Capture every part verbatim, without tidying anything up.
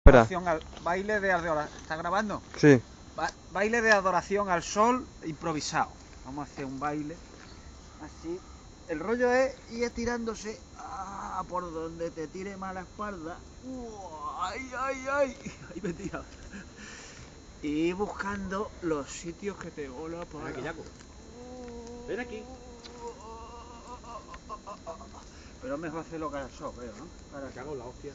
espera. Al, baile de adoración. ¿Está grabando? Sí. Ba baile de adoración al sol improvisado. Vamos a hacer un baile así. El rollo es ir estirándose ah, por donde te tire más la espalda. Uh, ay, ay, ay. Ahí me he tirado. Y ir buscando los sitios que te bola para. Ven aquí, Jaco. Ven aquí. Pero es mejor hacerlo cara al sol, creo, ¿no? Para que hago la hostia.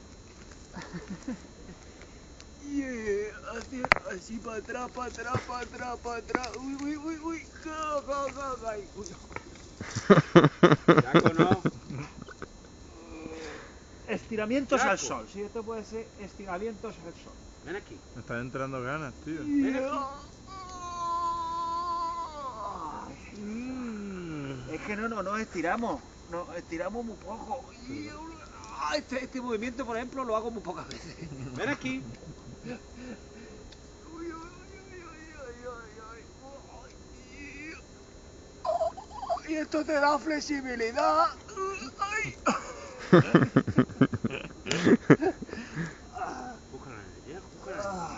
Yeah, así, así para atrás, para atrás, para atrás, para atrás. Uy, uy, uy, uy. Go, go, go, go. Uy. Jaco, no. Estiramientos Jaco. al sol. Sí, esto puede ser estiramientos al sol. Ven aquí. Me están entrando ganas, tío. Ven aquí. Es que no, no, no estiramos. No, estiramos muy poco. Ah, Este, este movimiento, por ejemplo, lo hago muy pocas veces. Ven aquí. Y esto te da flexibilidad. Ay. Búscala en el Jaco, búscala.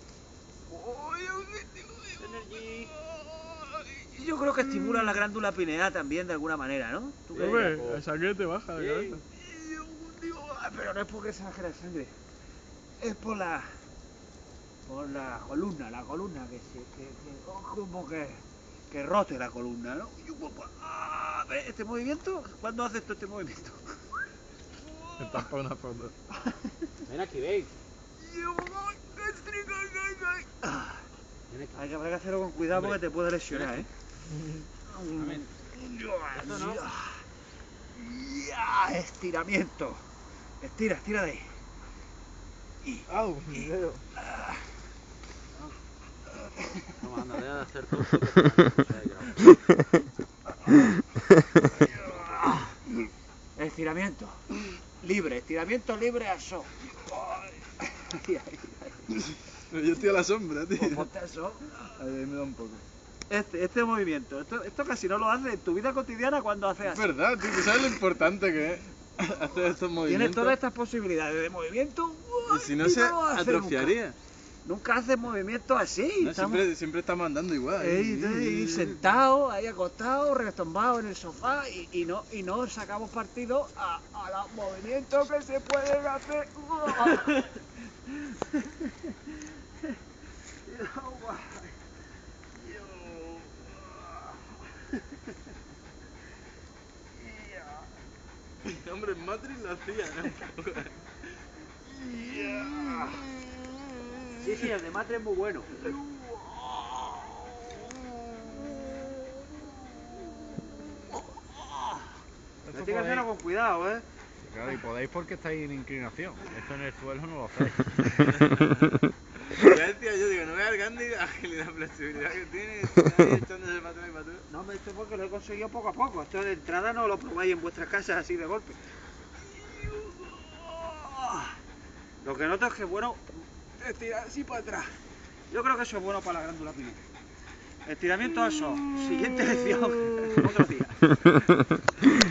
Energy. Yo creo que estimula la glándula pineal también de alguna manera, ¿no? ¿Tú qué Hombre, dices? el sangre te baja la cabeza. Pero no es porque exagera la sangre, es por la por la columna, la columna que se que, que como que, que rote la columna, ¿no? Ah, ¿ves este movimiento? ¿Cuándo haces tú este movimiento? Me tapa una foto. Ven aquí, ven. Hay que, habrá que hacerlo con cuidado porque te puede lesionar, ¿eh? Amén. Esto no. Ya, estiramiento. Estira, estira de ahí. Y, ¡Au! Mi dedo. Vamos, anda, deja de hacer todo esto que te estiramiento. Libre, estiramiento libre al sol. Ay, ay, ay. Yo estoy a la sombra, tío. Pues ponte al sol. Ahí me da un poco. Este, este movimiento, esto, esto casi no lo haces en tu vida cotidiana cuando haces Es así. verdad, tío. ¿Tú sabes lo importante que es hacer estos movimientos? Tienes todas estas posibilidades de movimiento. Y si no y se lo haces atrofiaría. Nunca, nunca haces movimientos así. No, estamos- siempre, siempre estamos andando igual. Ey, ey, sentado, ahí acostado, retumbado en el sofá y, y no y no sacamos partido a, a los movimientos que se pueden hacer. Hombre, en Matrix lo hacía, ¿no? Sí, sí, el de Matre es muy bueno. Pero tienes que hacerlo con cuidado, ¿eh? Claro, y podéis porque estáis en inclinación. Esto en el suelo no lo hacéis. Ya decía yo, digo, no veas al Gandhi, agilidad, flexibilidad que tiene, está ahí echándose para atrás y para atrás. No, me esto porque lo he conseguido poco a poco. Esto de entrada no lo probáis en vuestras casas así de golpe. Lo que noto es que es bueno estirar así para atrás. Yo creo que eso es bueno para la glándula pineal. Estiramiento al sol. Siguiente lección. Otro día.